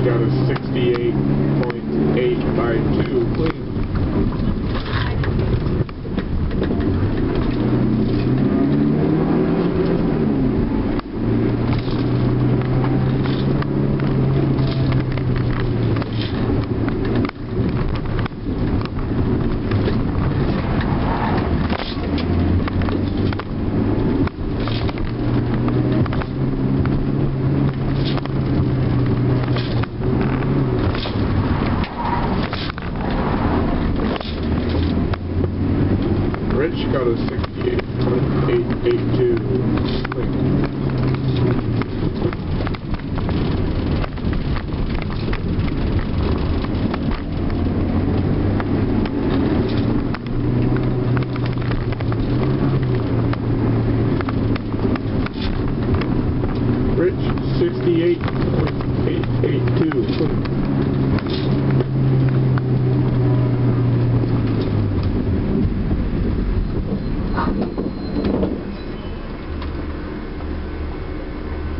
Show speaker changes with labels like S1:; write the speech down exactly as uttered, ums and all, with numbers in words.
S1: got a sixty-eight point eight five two, please. Rich got a sixty-eight point eight eight two. Rich, sixty-eight point eight eight two.